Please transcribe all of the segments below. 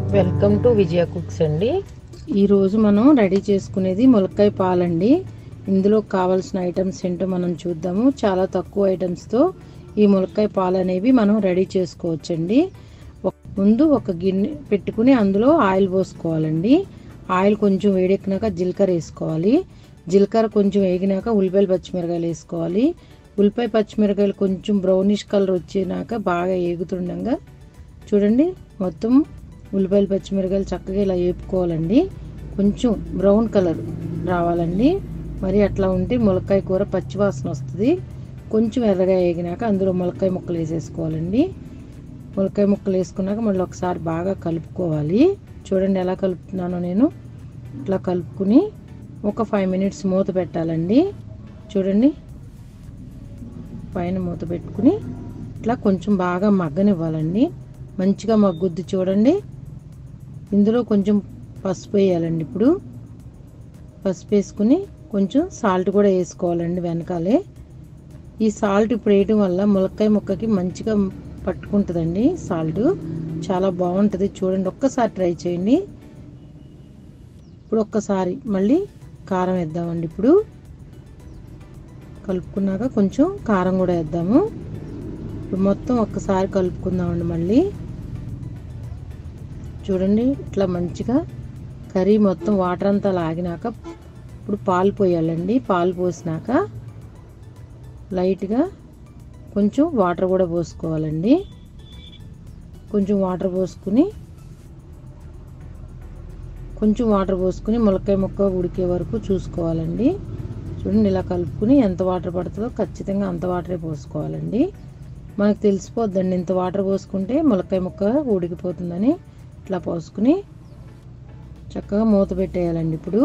Welcome to Vijaya cooks అండి. ఈరోజు మనం రెడీ చేసుకునేది ములక్కాయ పాలండి. ఇందులో కావాల్సిన ఐటమ్స్ ఏంటో మనం చూద్దాము. చాలా తక్కువ ఐటమ్స్తో ఈ ములక్కాయ పాలు అనేవి మనం రెడీ చేసుకోవచ్చండి. ముందు ఒక గిన్నె పెట్టుకుని అందులో ఆయిల్ పోసుకోవాలండి. ఆయిల్ కొంచెం వేడెక్కినాక జీలకర్ర వేసుకోవాలి. జీలకర్ర కొంచెం వేగినాక ఉల్లిపాయలు పచ్చిమిరకాయలు వేసుకోవాలి. ఉల్లిపాయ పచ్చిమిరకాయలు కొంచెం బ్రౌనిష్ కలర్ వచ్చినాక బాగా వేగుతుండగా చూడండి, మొత్తం ఉల్లిపాయలు పచ్చిమిరకాయలు చక్కగా ఇలా వేపుకోవాలండి. కొంచెం బ్రౌన్ కలర్ రావాలండి. మరి అట్లా ఉంటే ములక్కాయ కూర పచ్చివాసన వస్తుంది. కొంచెం ఎర్రగా వేగినాక అందులో ములక్కాయ ముక్కలు వేసేసుకోవాలండి. ములక్కాయ ముక్కలు వేసుకున్నాక మళ్ళీ ఒకసారి బాగా కలుపుకోవాలి. చూడండి ఎలా కలుపుతున్నానో నేను. ఇట్లా కలుపుకుని ఒక 5 minutes మూత పెట్టాలండి. చూడండి, పైన మూత పెట్టుకుని ఇట్లా కొంచెం బాగా మగ్గనివ్వాలండి. మంచిగా మగ్గుద్ది చూడండి. ఇందులో కొంచెం పసుపు వేయాలండి. ఇప్పుడు పసుపు వేసుకుని కొంచెం సాల్ట్ కూడా వేసుకోవాలండి వెనకాలే. ఈ సాల్ట్ ఇప్పుడు వేయడం వల్ల ములక్కాయ ముక్కకి మంచిగా పట్టుకుంటుందండి. సాల్ట్ చాలా బాగుంటుంది. చూడండి, ఒక్కసారి ట్రై చేయండి. ఇప్పుడు ఒక్కసారి మళ్ళీ కారం వేద్దామండి. ఇప్పుడు కలుపుకున్నాక కొంచెం కారం కూడా వేద్దాము. ఇప్పుడు మొత్తం ఒక్కసారి కలుపుకుందామండి. మళ్ళీ చూడండి, ఇట్లా మంచిగా కర్రీ మొత్తం వాటర్ అంతా లాగినాక ఇప్పుడు పాలు పోయాలండి. పాలు పోసినాక లైట్గా కొంచెం వాటర్ కూడా పోసుకోవాలండి. కొంచెం వాటర్ పోసుకుని ములక్కాయ ముక్క ఉడికే వరకు చూసుకోవాలండి. చూడండి, ఇలా కలుపుకుని ఎంత వాటర్ పడుతుందో ఖచ్చితంగా అంత వాటరే పోసుకోవాలండి. మనకు తెలిసిపోద్దండి ఇంత వాటర్ పోసుకుంటే ములక్కాయ ముక్క ఉడికిపోతుందని. ఇట్లా పోసుకుని చక్కగా మూత పెట్టేయాలండి. ఇప్పుడు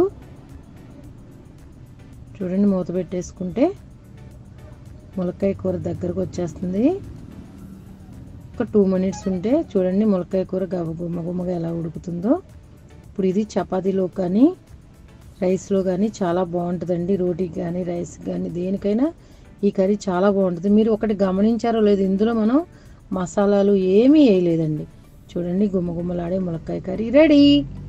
చూడండి, మూత పెట్టేసుకుంటే ములక్కాయ కూర దగ్గరకు వచ్చేస్తుంది. ఒక 2 minutes ఉంటే చూడండి ములక్కాయ కూర గుమ్మగా ఎలా ఉడుకుతుందో. ఇప్పుడు ఇది చపాతీలో కానీ రైస్లో కానీ చాలా బాగుంటుందండి. రోటీకి కానీ రైస్కి కానీ దేనికైనా ఈ కర్రీ చాలా బాగుంటుంది. మీరు ఒకటి గమనించారో లేదు, ఇందులో మనం మసాలాలు ఏమీ వేయలేదండి. చూడండి, గుమ్మలాడే ములక్కాయ కర్రీ రెడీ.